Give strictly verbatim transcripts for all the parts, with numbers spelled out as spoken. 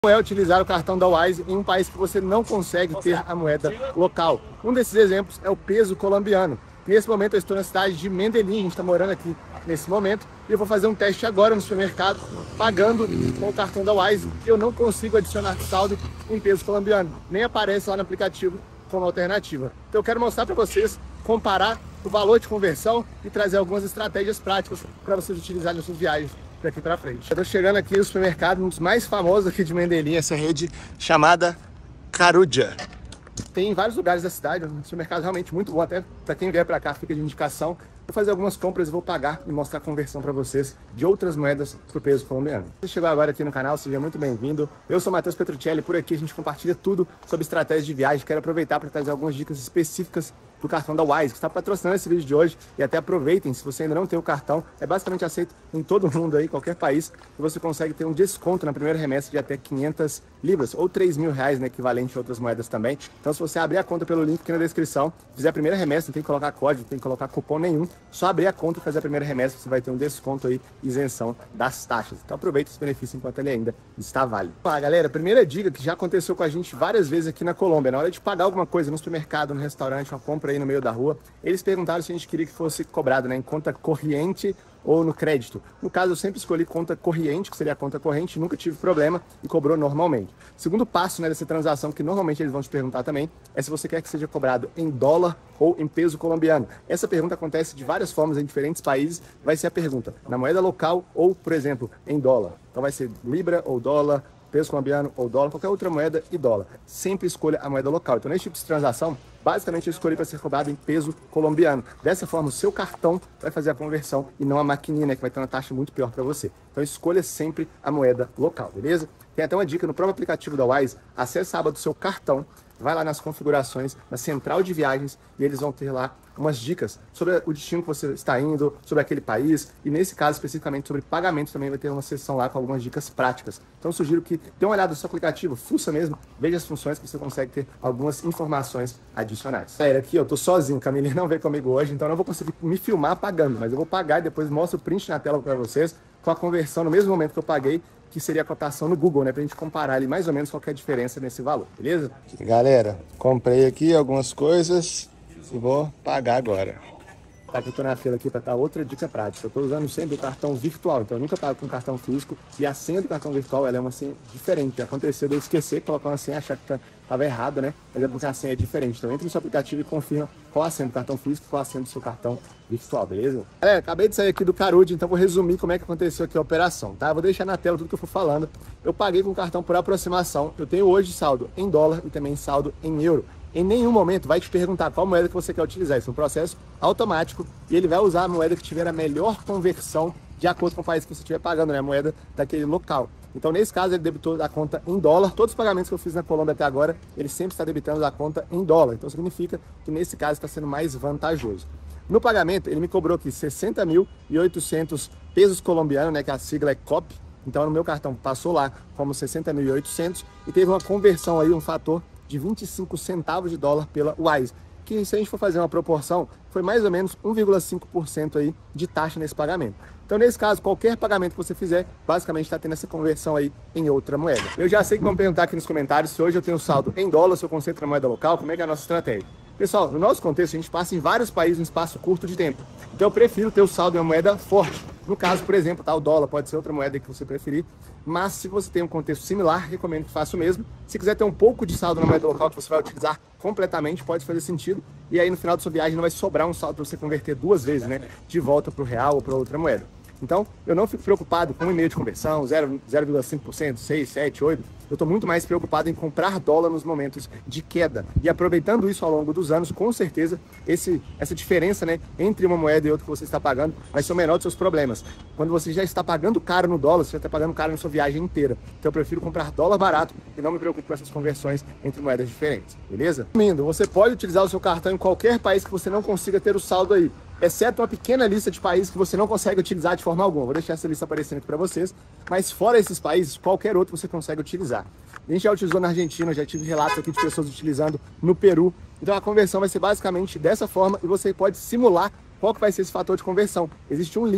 É utilizar o cartão da Wise em um país que você não consegue ter a moeda local. Um desses exemplos é o peso colombiano. Nesse momento eu estou na cidade de Medellín, a gente está morando aqui nesse momento, e eu vou fazer um teste agora no supermercado, pagando com o cartão da Wise. Eu não consigo adicionar saldo em peso colombiano, nem aparece lá no aplicativo como alternativa. Então eu quero mostrar para vocês, comparar o valor de conversão e trazer algumas estratégias práticas para vocês utilizarem nas suas viagens daqui para frente. Eu tô chegando aqui no supermercado, um dos mais famosos aqui de Medellín, essa rede chamada Carulla. Tem em vários lugares da cidade, um supermercado realmente muito bom, até para quem vier para cá fica de indicação. Vou fazer algumas compras e vou pagar e mostrar a conversão para vocês de outras moedas para o peso colombiano. Se você chegou agora aqui no canal, seja muito bem-vindo. Eu sou Matheus Petruccelli, por aqui a gente compartilha tudo sobre estratégias de viagem. Quero aproveitar para trazer algumas dicas específicas do cartão da Wise, que está patrocinando esse vídeo de hoje. E até aproveitem, se você ainda não tem o cartão, é basicamente aceito em todo mundo aí, qualquer país, e você consegue ter um desconto na primeira remessa de até quinhentas libras, ou três mil reais, né, equivalente a outras moedas também. Então se você abrir a conta pelo link aqui na descrição, fizer a primeira remessa, não tem que colocar código, não tem que colocar cupom nenhum, só abrir a conta e fazer a primeira remessa, você vai ter um desconto aí, isenção das taxas. Então aproveita esse benefício enquanto ele ainda está válido. Ah, galera, primeira dica que já aconteceu com a gente várias vezes aqui na Colômbia, na hora de pagar alguma coisa no supermercado, no restaurante, uma compra aí no meio da rua, eles perguntaram se a gente queria que fosse cobrado, né, em conta corrente ou no crédito. No caso, eu sempre escolhi conta corrente, que seria a conta corrente, nunca tive problema e cobrou normalmente. Segundo passo, né, dessa transação, que normalmente eles vão te perguntar também, é se você quer que seja cobrado em dólar ou em peso colombiano. Essa pergunta acontece de várias formas em diferentes países. Vai ser a pergunta na moeda local ou, por exemplo, em dólar. Então vai ser libra ou dólar, peso colombiano ou dólar, qualquer outra moeda e dólar. Sempre escolha a moeda local. Então, nesse tipo de transação, basicamente eu escolhi para ser cobrado em peso colombiano. Dessa forma, o seu cartão vai fazer a conversão e não a maquininha, né, que vai ter uma taxa muito pior para você. Então, escolha sempre a moeda local, beleza? Tem até uma dica no próprio aplicativo da Wise. Acesse a aba do seu cartão, vai lá nas configurações, na central de viagens, e eles vão ter lá umas dicas sobre o destino que você está indo, sobre aquele país, e nesse caso especificamente sobre pagamento também vai ter uma seção lá com algumas dicas práticas. Então eu sugiro que dê uma olhada no seu aplicativo, fuça mesmo, veja as funções que você consegue ter algumas informações adicionais. Galera, aqui eu tô sozinho, Camille não veio comigo hoje, então eu não vou conseguir me filmar pagando, mas eu vou pagar e depois mostro o print na tela para vocês com a conversão no mesmo momento que eu paguei, que seria a cotação no Google, né? Pra gente comparar ali mais ou menos qual que é a diferença nesse valor, beleza? Galera, comprei aqui algumas coisas e vou pagar agora. Tá que eu tô na fila aqui para dar outra dica prática. Eu tô usando sempre o cartão virtual, então eu nunca pago com cartão físico. E a senha do cartão virtual, ela é uma senha diferente. Aconteceu de eu esquecer, colocar uma senha, achar que tá, tava errado, né? Mas é porque a senha é diferente. Então entra no seu aplicativo e confirma qual a senha do cartão físico e qual a senha do seu cartão virtual, beleza? Galera, acabei de sair aqui do Carulla, então vou resumir como é que aconteceu aqui a operação, tá? Vou deixar na tela tudo que eu for falando. Eu paguei com o cartão por aproximação. Eu tenho hoje saldo em dólar e também saldo em euro. Em nenhum momento vai te perguntar qual moeda que você quer utilizar. Isso é um processo automático e ele vai usar a moeda que tiver a melhor conversão de acordo com o país que você estiver pagando, né? A moeda daquele local. Então, nesse caso, ele debitou da conta em dólar. Todos os pagamentos que eu fiz na Colômbia até agora, ele sempre está debitando da conta em dólar. Então, significa que nesse caso está sendo mais vantajoso. No pagamento, ele me cobrou aqui sessenta mil e oitocentos pesos colombianos, né? Que a sigla é C O P. Então, no meu cartão passou lá como sessenta mil e oitocentos e teve uma conversão aí, um fator de vinte e cinco centavos de dólar pela Wise, que se a gente for fazer uma proporção, foi mais ou menos um vírgula cinco por cento aí de taxa nesse pagamento. Então, nesse caso, qualquer pagamento que você fizer, basicamente está tendo essa conversão aí em outra moeda. Eu já sei que vão perguntar aqui nos comentários se hoje eu tenho saldo em dólar, se eu concentro na moeda local, como é que é a nossa estratégia. Pessoal, no nosso contexto, a gente passa em vários países em espaço curto de tempo. Então, eu prefiro ter o saldo em uma moeda forte. No caso, por exemplo, tá, o dólar pode ser outra moeda que você preferir. Mas se você tem um contexto similar, recomendo que faça o mesmo. Se quiser ter um pouco de saldo na moeda local que você vai utilizar completamente, pode fazer sentido. E aí, no final da sua viagem, não vai sobrar um saldo para você converter duas vezes, né? De volta para o real ou para outra moeda. Então, eu não fico preocupado com o e-mail de conversão, zero vírgula cinco por cento, seis, sete, oito por cento. Eu estou muito mais preocupado em comprar dólar nos momentos de queda. E aproveitando isso ao longo dos anos, com certeza, esse, essa diferença, né, entre uma moeda e outra que você está pagando vai ser o menor dos seus problemas. Quando você já está pagando caro no dólar, você já está pagando caro na sua viagem inteira. Então eu prefiro comprar dólar barato e não me preocupo com essas conversões entre moedas diferentes, beleza? Resumindo, você pode utilizar o seu cartão em qualquer país que você não consiga ter o saldo aí, exceto uma pequena lista de países que você não consegue utilizar de forma alguma. Vou deixar essa lista aparecendo aqui para vocês, mas fora esses países, qualquer outro você consegue utilizar. A gente já utilizou na Argentina, já tive relatos aqui de pessoas utilizando no Peru. Então a conversão vai ser basicamente dessa forma e você pode simular qual que vai ser esse fator de conversão. Existe um link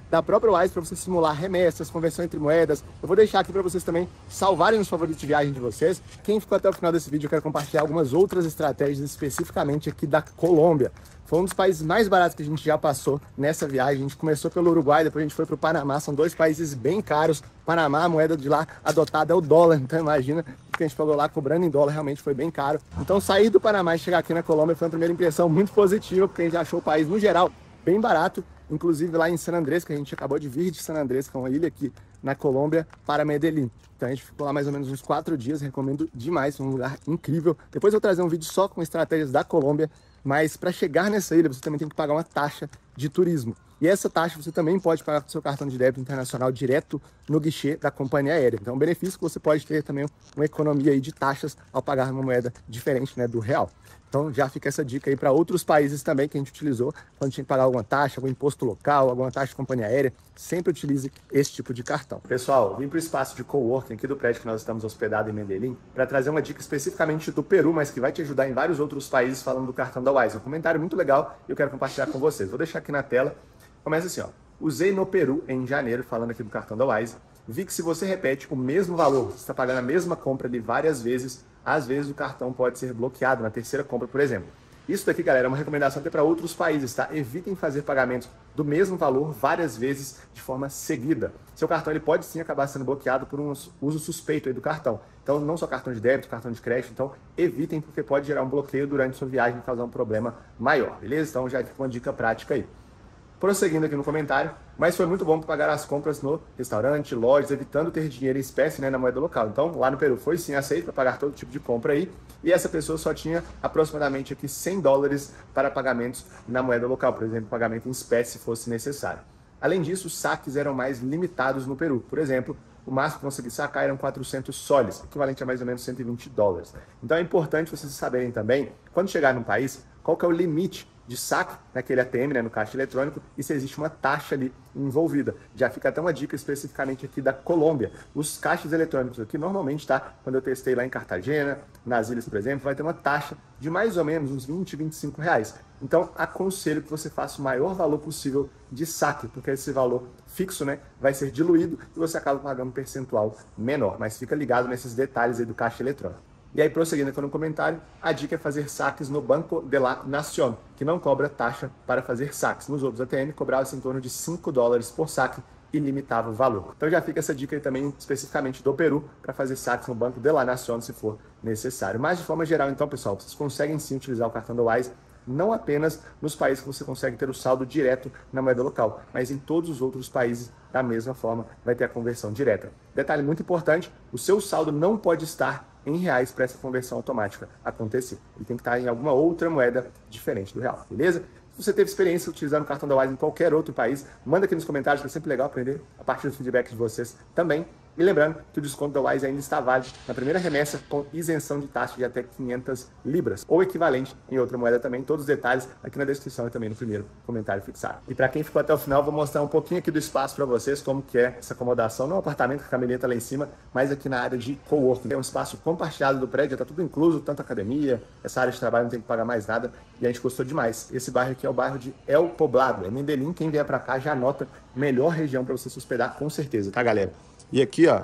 da própria Wise para você simular remessas, conversão entre moedas. Eu vou deixar aqui para vocês também salvarem os favoritos de viagem de vocês. Quem ficou até o final desse vídeo, eu quero compartilhar algumas outras estratégias especificamente aqui da Colômbia. Foi um dos países mais baratos que a gente já passou nessa viagem. A gente começou pelo Uruguai, depois a gente foi para o Panamá. São dois países bem caros. Panamá, a moeda de lá adotada é o dólar. Então imagina o que a gente pagou lá cobrando em dólar, realmente foi bem caro. Então sair do Panamá e chegar aqui na Colômbia foi uma primeira impressão muito positiva, porque a gente achou o país, no geral, bem barato. Inclusive lá em San Andrés, que a gente acabou de vir de San Andrés, que é uma ilha aqui na Colômbia, para Medellín. Então a gente ficou lá mais ou menos uns quatro dias, recomendo demais, um lugar incrível. Depois eu vou trazer um vídeo só com estratégias da Colômbia, mas para chegar nessa ilha você também tem que pagar uma taxa de turismo. E essa taxa você também pode pagar com seu cartão de débito internacional direto no guichê da companhia aérea. Então é um benefício que você pode ter também uma economia aí de taxas ao pagar uma moeda diferente, né, do real. Então já fica essa dica aí para outros países também que a gente utilizou, quando tinha que pagar alguma taxa, algum imposto local, alguma taxa de companhia aérea, sempre utilize esse tipo de cartão. Pessoal, vim para o espaço de coworking aqui do prédio que nós estamos hospedados em Medellín para trazer uma dica especificamente do Peru, mas que vai te ajudar em vários outros países falando do cartão da Wise. Um comentário muito legal e eu quero compartilhar com vocês. Vou deixar aqui na tela. Começa assim, ó. Usei no Peru em janeiro, falando aqui do cartão da Wise. Vi que se você repete o mesmo valor, você está pagando a mesma compra ali várias vezes, às vezes o cartão pode ser bloqueado na terceira compra, por exemplo. Isso daqui, galera, é uma recomendação até para outros países, tá? Evitem fazer pagamentos do mesmo valor várias vezes de forma seguida. Seu cartão ele pode sim acabar sendo bloqueado por um uso suspeito aí do cartão. Então, não só cartão de débito, cartão de crédito. Então, evitem, porque pode gerar um bloqueio durante sua viagem e causar um problema maior, beleza? Então, já fica uma dica prática aí. Prosseguindo aqui no comentário, mas foi muito bom para pagar as compras no restaurante, lojas, evitando ter dinheiro em espécie, né, na moeda local. Então, lá no Peru foi sim aceito para pagar todo tipo de compra aí, e essa pessoa só tinha aproximadamente aqui cem dólares para pagamentos na moeda local, por exemplo, pagamento em espécie se fosse necessário. Além disso, os saques eram mais limitados no Peru. Por exemplo, o máximo que consegui sacar eram quatrocentos soles, equivalente a mais ou menos cento e vinte dólares. Então é importante vocês saberem também, quando chegar num país, qual que é o limite de saque naquele A T M, né, no caixa eletrônico, e se existe uma taxa ali envolvida. Já fica até uma dica especificamente aqui da Colômbia. Os caixas eletrônicos aqui, normalmente, tá? Quando eu testei lá em Cartagena, nas ilhas, por exemplo, vai ter uma taxa de mais ou menos uns vinte, vinte e cinco reais. Então, aconselho que você faça o maior valor possível de saque, porque esse valor fixo, né, vai ser diluído e você acaba pagando um percentual menor. Mas fica ligado nesses detalhes aí do caixa eletrônico. E aí, prosseguindo aqui no comentário, a dica é fazer saques no Banco de la Nación, que não cobra taxa para fazer saques. Nos outros A T M, cobrava-se em torno de cinco dólares por saque e limitava o valor. Então já fica essa dica aí também, especificamente do Peru, para fazer saques no Banco de la Nación, se for necessário. Mas, de forma geral, então, pessoal, vocês conseguem sim utilizar o cartão da Wise, não apenas nos países que você consegue ter o saldo direto na moeda local, mas em todos os outros países, da mesma forma, vai ter a conversão direta. Detalhe muito importante, o seu saldo não pode estar em reais para essa conversão automática acontecer. Ele tem que estar em alguma outra moeda diferente do real, beleza? Se você teve experiência utilizando o cartão da Wise em qualquer outro país, manda aqui nos comentários, que é sempre legal aprender a partir do feedback de vocês também. E lembrando que o desconto da Wise ainda está válido na primeira remessa com isenção de taxa de até quinhentas libras, ou equivalente em outra moeda também. Todos os detalhes aqui na descrição e também no primeiro comentário fixado. E para quem ficou até o final, vou mostrar um pouquinho aqui do espaço para vocês, como que é essa acomodação, não apartamento com a caminhoneta lá em cima, mas aqui na área de coworking. É um espaço compartilhado do prédio, está tudo incluso, tanto academia, essa área de trabalho não tem que pagar mais nada, e a gente gostou demais. Esse bairro aqui é o bairro de El Poblado, é Medellín. Quem vier para cá já anota, melhor região para você se hospedar com certeza, tá, galera? E aqui, ó,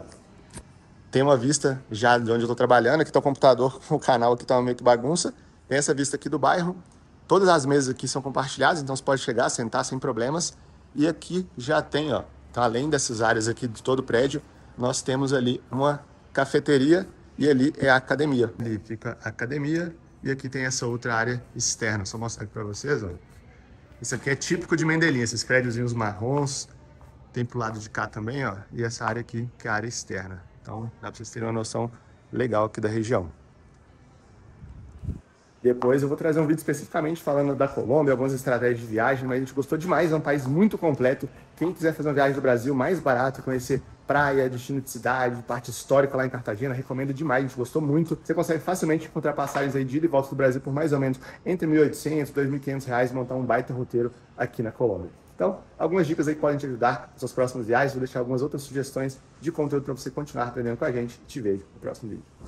tem uma vista já de onde eu tô trabalhando. Aqui tá o computador, o canal aqui tá meio que bagunça. Tem essa vista aqui do bairro. Todas as mesas aqui são compartilhadas, então você pode chegar, sentar sem problemas. E aqui já tem, ó, então, além dessas áreas aqui de todo o prédio, nós temos ali uma cafeteria e ali é a academia. Ali fica a academia e aqui tem essa outra área externa. Só mostrar aqui para vocês, ó. Isso aqui é típico de Medellín, esses prédiozinhos marrons. Tem pro lado de cá também, ó, e essa área aqui, que é a área externa. Então, dá para vocês terem uma noção legal aqui da região. Depois eu vou trazer um vídeo especificamente falando da Colômbia, algumas estratégias de viagem, mas a gente gostou demais, é um país muito completo. Quem quiser fazer uma viagem do Brasil mais barata, conhecer praia, destino de cidade, parte histórica lá em Cartagena, recomendo demais, a gente gostou muito. Você consegue facilmente encontrar passagens aí de ida e volta do Brasil por mais ou menos entre mil e oitocentos e dois mil e quinhentos reais, montar um baita roteiro aqui na Colômbia. Então, algumas dicas aí que podem te ajudar nas suas próximas viagens. Vou deixar algumas outras sugestões de conteúdo para você continuar aprendendo com a gente. Te vejo no próximo vídeo.